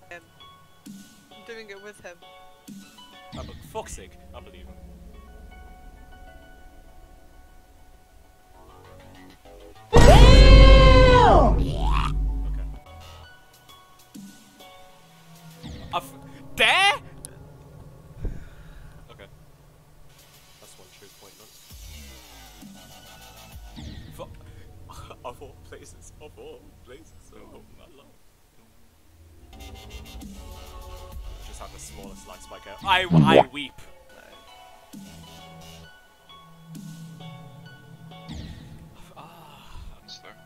him. I'm doing it with him. Oh, but fuck's sake, I believe him. Okay. There? Okay. That's one true point, man. Of all places, oh my lord. Just had the smallest light spike out. I weep. That's there.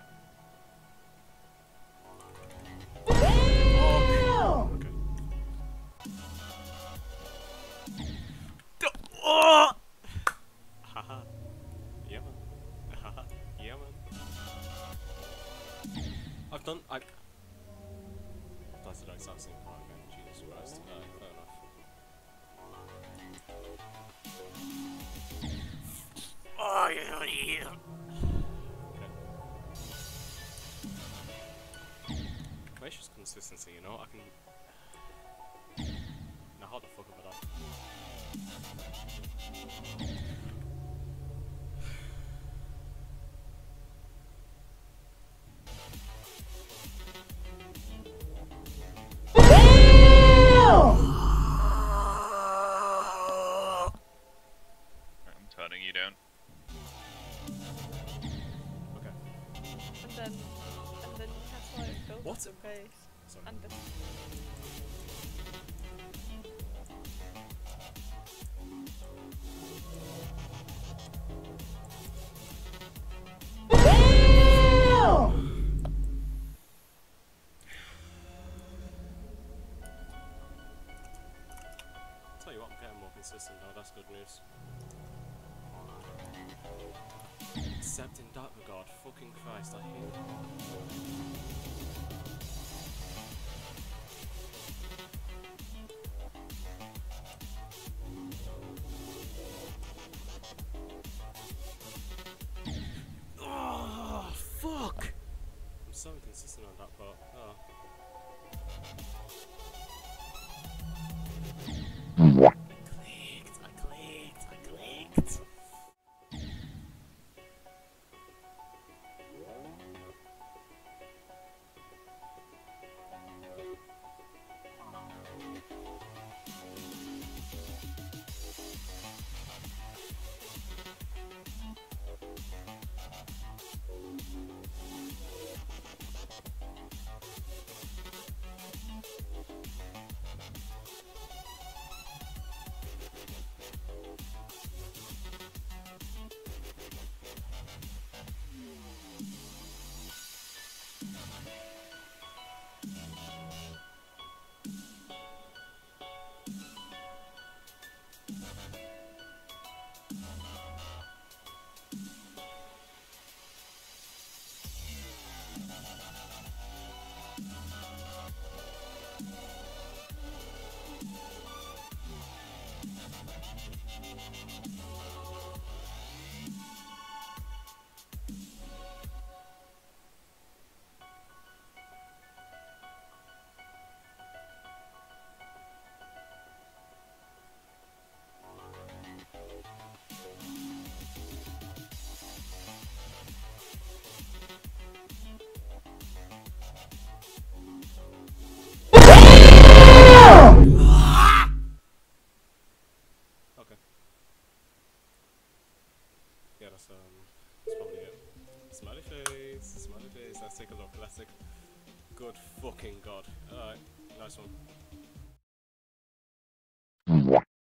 Okay. Oh! Haha. Yeah, man. Haha. Yeah, man. That's the exact same crime, man. Jesus Christ. Fair enough. Oh, yeah. Okay. It's just consistency, you know? I can. Now, how the fuck have I done? I'm turning you down. Okay. And then you have to like build What? the base. Sorry. And then Tell you what, I'm getting more consistent now, that's good news. Except in that regard, fucking Christ, I hate it. Oh, fuck! I'm so inconsistent on that part. Oh. I clicked. Okay. Yeah, that's probably it. Smiley face, let's take a look, good fucking god. Alright, nice one.